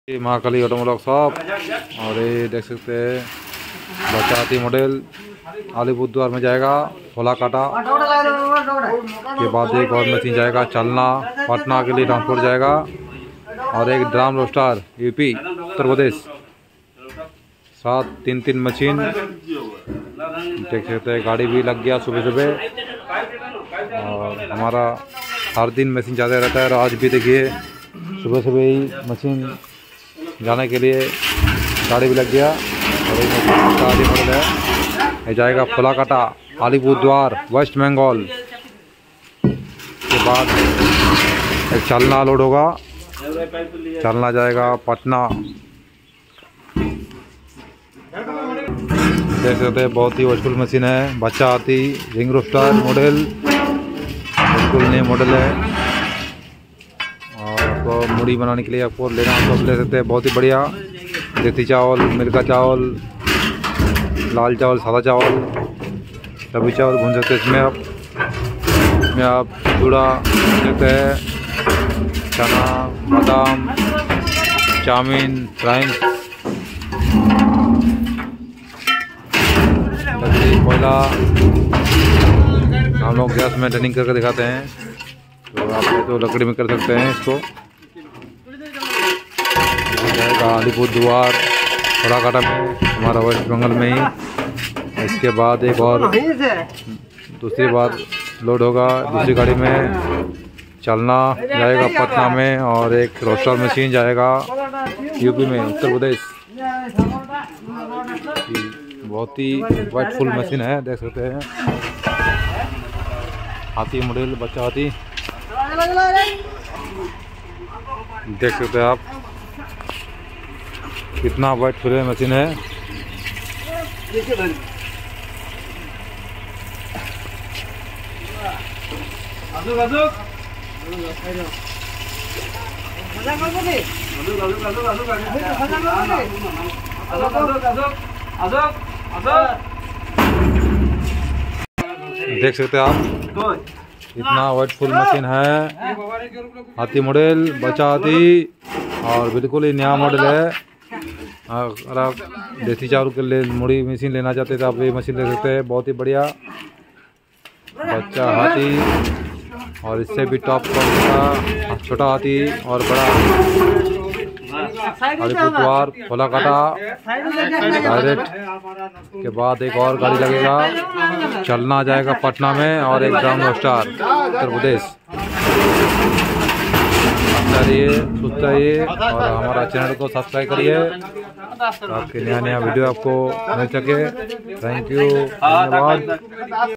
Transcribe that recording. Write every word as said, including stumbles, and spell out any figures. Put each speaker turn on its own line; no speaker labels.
Mahakali automobile shop. और ये देख सकते हैं बचाती मॉडल अलीपुरद्वार में जाएगा खोला काटा के बाद एक और मशीन जाएगा चलना पटना के लिए ट्रांसपोर्ट जाएगा। और एक drum roaster UP Uttar Pradesh सात तीन तीन मशीन देख सकते हैं। गाड़ी भी लग गया सुबह सुबह और हमारा हर दिन मशीन ज़्यादा रहता है। और आज भी देखिए सुबह सुबह ही मशीन जाने के लिए गाड़ी भी लग गया। और ये मशीन मॉडल है, ये जाएगा फुलाकाटा अलीपुरद्वार वेस्ट बंगाल के बाद एक चलना लोड होगा, चलना जाएगा पटना। देख सकते हैं बहुत ही वर्चुअल मशीन है, बच्चा आती रिंग रोस्टर मॉडल बिल्कुल नए मॉडल है। और आपको मुड़ी बनाने के लिए आपको लेना तो ले सकते हैं। बहुत ही बढ़िया देसी चावल, मिल्का चावल, लाल चावल, सादा चावल सभी चावल भून सकते हैं। इसमें आप इसमें आप चूड़ा भून सकते हैं, चना, बादाम, चाउमीन, फ्राइंग। पहला हम लोग गैस में टर्निंग करके दिखाते हैं, तो आप तो लकड़ी में कर सकते हैं इसको। अलीपुरद्वार फुलाकाटा में हमारा वेस्ट बंगाल में ही। इसके बाद एक और दूसरी बार लोड होगा दूसरी गाड़ी में, चलना जाएगा पटना में। और एक रोस्टर मशीन जाएगा यूपी में उत्तर प्रदेश। बहुत ही वाइट फुल मशीन है, देख सकते हैं। हाथी मॉडल बच्चा हाथी देख सकते हैं आप, कितना वाइट फुल मशीन है। देख सकते हैं आप इतना वाइट फुल मशीन है, हाथी मॉडल बच्चा हाथी और बिल्कुल ही नया मॉडल है। अगर आप देसी चावल के लिए मुड़ी मशीन लेना चाहते हैं तो आप ये मशीन ले सकते हैं। बहुत ही बढ़िया बच्चा हाथी और इससे भी टॉप का छोटा हाथी और बड़ा अलीपुरद्वार फुलाकाटा डायरेक्ट के बाद एक और गाड़ी लगेगा, चलना जाएगा पटना में। और एक ड्राम रोस्टर उत्तर प्रदेश। रहिए सुस्त रहिए और हमारा चैनल को सब्सक्राइब करिए, आपके नया नया वीडियो आपको मिल सके। थैंक यू, धन्यवाद।